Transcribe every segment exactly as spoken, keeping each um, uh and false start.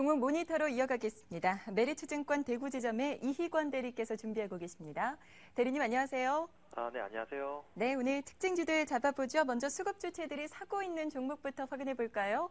종목 모니터로 이어가겠습니다. 메리츠증권 대구지점의 이희권 대리께서 준비하고 계십니다. 대리님 안녕하세요. 아, 네, 안녕하세요. 네, 오늘 특징주들 잡아보죠. 먼저 수급 주체들이 사고 있는 종목부터 확인해 볼까요?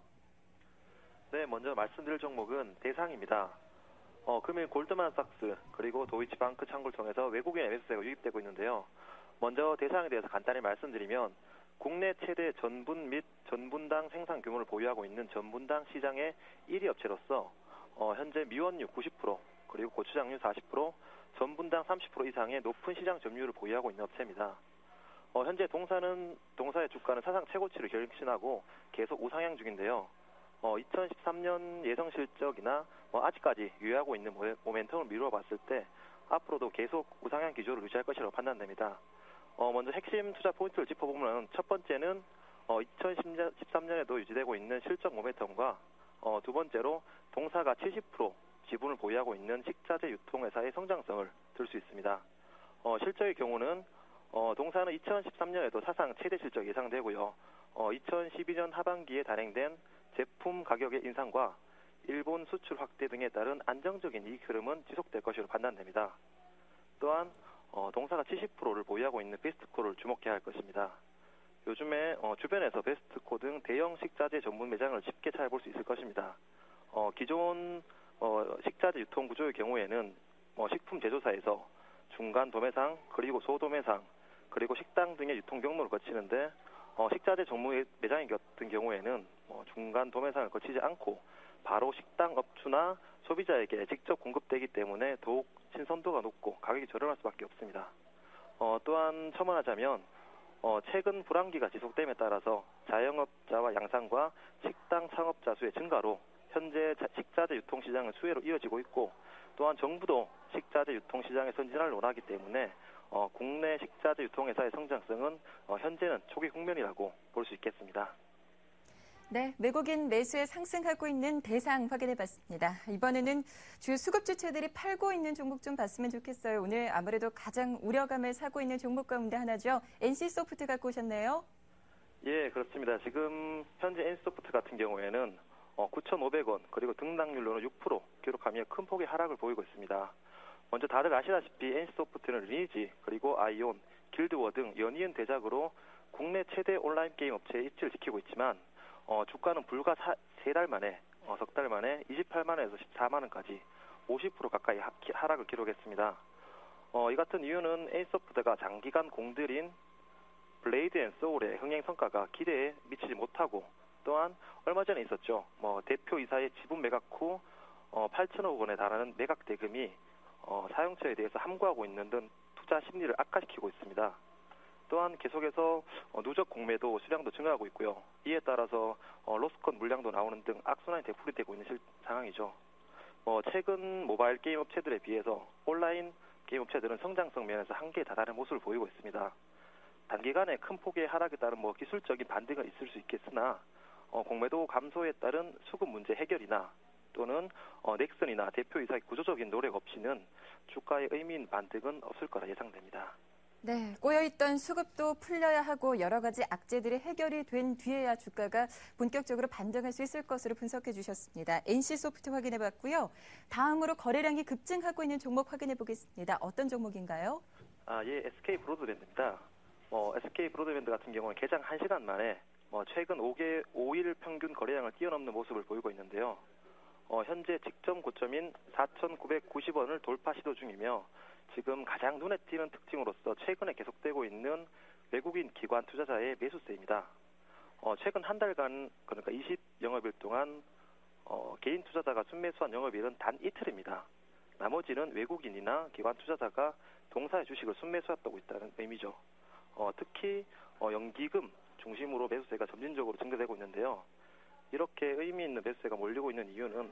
네, 먼저 말씀드릴 종목은 대상입니다. 어, 금일 골드만삭스 그리고 도이치방크 창구를 통해서 외국인 매수세가 유입되고 있는데요. 먼저 대상에 대해서 간단히 말씀드리면 국내 최대 전분 및 전분당 생산 규모를 보유하고 있는 전분당 시장의 일 위 업체로서 어, 현재 미원유 구십 퍼센트 그리고 고추장류 사십 퍼센트, 전분당 삼십 퍼센트 이상의 높은 시장 점유율을 보유하고 있는 업체입니다. 어, 현재 동사는 동사의 주가는 사상 최고치를 경신하고 계속 우상향 중인데요. 어, 이천십삼 년 예상 실적이나 뭐 아직까지 유효하고 있는 모멘텀을 미루어 봤을 때 앞으로도 계속 우상향 기조를 유지할 것이라고 판단됩니다. 어, 먼저 핵심 투자 포인트를 짚어보면 첫 번째는 어, 이천십삼 년에도 유지되고 있는 실적 모멘텀과 어, 두 번째로 동사가 칠십 퍼센트 지분을 보유하고 있는 식자재 유통회사의 성장성을 들 수 있습니다. 어, 실적의 경우는 어, 동사는 이천십삼 년에도 사상 최대 실적이 예상되고요. 어, 이천십이 년 하반기에 단행된 제품 가격의 인상과 일본 수출 확대 등에 따른 안정적인 이익 흐름은 지속될 것으로 판단됩니다. 또한 어, 동사가 칠십 퍼센트를 보유하고 있는 베스트코를 주목해야 할 것입니다. 요즘에 어, 주변에서 베스트코 등 대형 식자재 전문 매장을 쉽게 찾아볼 수 있을 것입니다. 어, 기존 어, 식자재 유통 구조의 경우에는 어, 식품 제조사에서 중간 도매상 그리고 소도매상 그리고 식당 등의 유통 경로를 거치는데 어, 식자재 전문 매장의 같은 경우에는 어, 중간 도매상을 거치지 않고 바로 식당 업주나 소비자에게 직접 공급되기 때문에 더욱 신선도가 높고 가격이 저렴할 수밖에 없습니다. 어, 또한 첨언하자면 어, 최근 불황기가 지속됨에 따라서 자영업자와 양산과 식당 창업자 수의 증가로 현재 식자재 유통시장은 수혜로 이어지고 있고 또한 정부도 식자재 유통시장의 선진화를 원하기 때문에 어, 국내 식자재 유통회사의 성장성은 어, 현재는 초기 국면이라고 볼 수 있겠습니다. 네, 외국인 매수에 상승하고 있는 대상 확인해봤습니다. 이번에는 주요 수급 주체들이 팔고 있는 종목 좀 봤으면 좋겠어요. 오늘 아무래도 가장 우려감을 사고 있는 종목 가운데 하나죠. 엔씨소프트 갖고 오셨네요. 예, 그렇습니다. 지금 현재 엔씨소프트 같은 경우에는 어, 구천오백 원 그리고 등락률로는 육 퍼센트 기록하며 큰 폭의 하락을 보이고 있습니다. 먼저 다들 아시다시피 엔씨소프트는 리니지 그리고 아이온, 길드워 등 연이은 대작으로 국내 최대 온라인 게임 업체의 입지를 지키고 있지만 어, 주가는 불과 세 달 만에, 어, 석 달 만에 이십팔만 원에서 십사만 원까지 오십 퍼센트 가까이 하, 하락을 기록했습니다. 어, 이 같은 이유는 엔씨소프트가 장기간 공들인 블레이드 앤 소울의 흥행 성과가 기대에 미치지 못하고 또한 얼마 전에 있었죠. 뭐 대표이사의 지분 매각 후 어, 팔천억 원에 달하는 매각 대금이 어, 사용처에 대해서 함구하고 있는 등 투자 심리를 악화시키고 있습니다. 또한 계속해서 어, 누적 공매도 수량도 증가하고 있고요. 이에 따라서 어, 로스컷 물량도 나오는 등 악순환이 되풀이되고 있는 실, 상황이죠. 어, 최근 모바일 게임 업체들에 비해서 온라인 게임 업체들은 성장성 면에서 한계에 다다른 모습을 보이고 있습니다. 단기간에 큰 폭의 하락에 따른 뭐 기술적인 반등은 있을 수 있겠으나 어, 공매도 감소에 따른 수급 문제 해결이나 또는 어, 넥슨이나 대표이사의 구조적인 노력 없이는 주가의 의미 있는 반등은 없을 거라 예상됩니다. 네, 꼬여있던 수급도 풀려야 하고 여러 가지 악재들이 해결이 된 뒤에야 주가가 본격적으로 반등할 수 있을 것으로 분석해 주셨습니다. 엔씨소프트 확인해 봤고요. 다음으로 거래량이 급증하고 있는 종목 확인해 보겠습니다. 어떤 종목인가요? 아, 예, 에스케이 브로드밴드입니다. 어, 에스케이 브로드밴드 같은 경우는 개장 한 시간 만에 어, 최근 오 개, 오 일 평균 거래량을 뛰어넘는 모습을 보이고 있는데요. 어, 현재 직전 고점인 사천구백구십 원을 돌파 시도 중이며 지금 가장 눈에 띄는 특징으로서 최근에 계속되고 있는 외국인 기관 투자자의 매수세입니다. 어, 최근 한 달간 그러니까 이십 영업일 동안 어, 개인 투자자가 순매수한 영업일은 단 이틀입니다. 나머지는 외국인이나 기관 투자자가 동사의 주식을 순매수했다고 있다는 의미죠. 어, 특히 어, 연기금 중심으로 매수세가 점진적으로 증가되고 있는데요. 이렇게 의미 있는 매수세가 몰리고 있는 이유는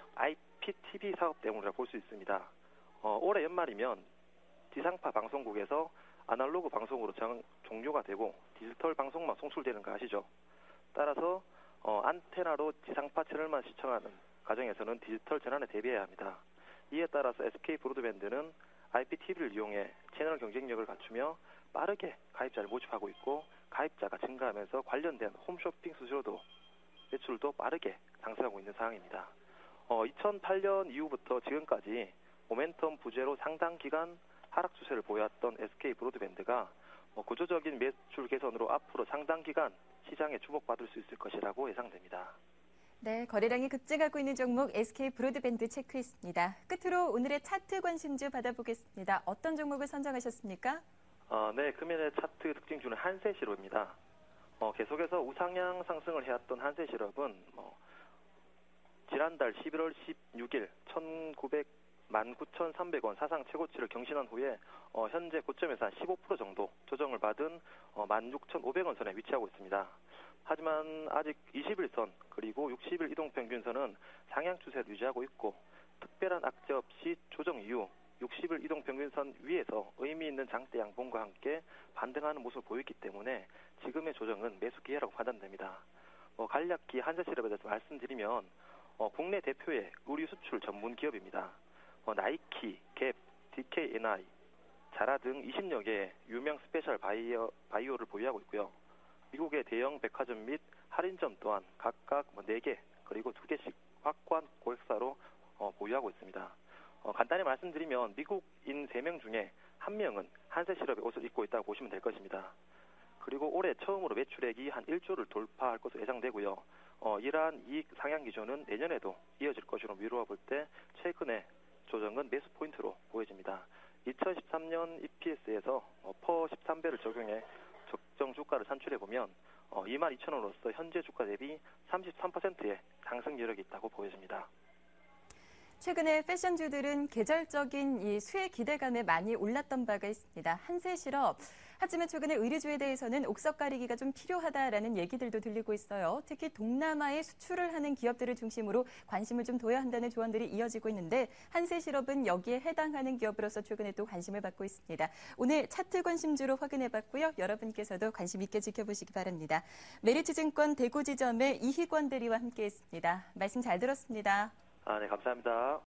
아이피티비 사업 때문이라고 볼 수 있습니다. 어, 올해 연말이면 지상파 방송국에서 아날로그 방송으로 정, 종료가 되고 디지털 방송만 송출되는 거 아시죠? 따라서 어, 안테나로 지상파 채널만 시청하는 가정에서는 디지털 전환에 대비해야 합니다. 이에 따라서 에스케이 브로드밴드는 아이피티비를 이용해 채널 경쟁력을 갖추며 빠르게 가입자를 모집하고 있고 가입자가 증가하면서 관련된 홈쇼핑 수수료도 매출도 빠르게 상승하고 있는 상황입니다. 어, 이천팔 년 이후부터 지금까지 모멘텀 부재로 상당 기간 하락 추세를 보였던 에스케이 브로드밴드가 어, 구조적인 매출 개선으로 앞으로 상당 기간 시장에 주목받을 수 있을 것이라고 예상됩니다. 네, 거래량이 급증하고 있는 종목 에스케이 브로드밴드 체크했습니다. 끝으로 오늘의 차트 관심주 받아보겠습니다. 어떤 종목을 선정하셨습니까? 어, 네, 금일의 차트 특징주는 한세시럽입니다. 어, 계속해서 우상향 상승을 해왔던 한세시럽은 어, 지난달 십일월 십육일 만 구천삼백 원 사상 최고치를 경신한 후에 어, 현재 고점에서 한 십오 퍼센트 정도 조정을 받은 어, 만 육천오백 원 선에 위치하고 있습니다. 하지만 아직 이십 일선 그리고 육십 일 이동평균선은 상향 추세를 유지하고 있고 특별한 악재 없이 조정 이후 육십 일 이동평균선 위에서 의미 있는 장대 양봉과 함께 반등하는 모습을 보였기 때문에 지금의 조정은 매수 기회라고 판단됩니다. 어, 간략히 한세시럽에 대해서 말씀드리면 어, 국내 대표의 의류 수출 전문 기업입니다. 어, 나이키, 갭, 디케이엔아이, 자라 등 이십여 개의 유명 스페셜 바이어, 바이오를 보유하고 있고요. 미국의 대형 백화점 및 할인점 또한 각각 네 개 그리고 두 개씩 확고한 고객사로 어, 보유하고 있습니다. 어, 간단히 말씀드리면 미국인 세 명 중에 한 명은 한세시럽의 옷을 입고 있다고 보시면 될 것입니다. 그리고 올해 처음으로 매출액이 한 일조를 돌파할 것으로 예상되고요. 어, 이러한 이익 상향 기조는 내년에도 이어질 것으로 미루어 볼 때 최근에 조정은 매수 포인트로 보여집니다. 이천십삼 년 이피에스에서 어, 퍼 십삼 배를 적용해 적정 주가를 산출해보면 어, 이만 이천 원으로서 현재 주가 대비 삼십삼 퍼센트의 상승 여력이 있다고 보여집니다. 최근에 패션주들은 계절적인 이 수혜 기대감에 많이 올랐던 바가 있습니다. 한세시럽. 하지만 최근에 의류주에 대해서는 옥석 가리기가 좀 필요하다라는 얘기들도 들리고 있어요. 특히 동남아에 수출을 하는 기업들을 중심으로 관심을 좀 둬야 한다는 조언들이 이어지고 있는데 한세시럽은 여기에 해당하는 기업으로서 최근에 또 관심을 받고 있습니다. 오늘 차트 관심주로 확인해봤고요. 여러분께서도 관심 있게 지켜보시기 바랍니다. 메리츠증권 대구지점의 이희권 대리와 함께했습니다. 말씀 잘 들었습니다. 아, 네, 감사합니다.